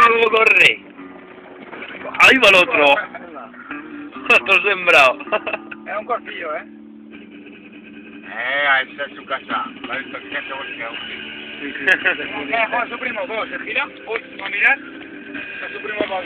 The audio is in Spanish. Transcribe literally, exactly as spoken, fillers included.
cómo corre! ¡Ahí va el otro! Otro sembrado. Es un cortillo, ¿eh? Eh, ahí está en su casa. ¿Lo has visto? ¿Qué hace bolseo? Eh, Juan, su primo, vos, se gira. Uy, va a mirar. Es su primo, vos.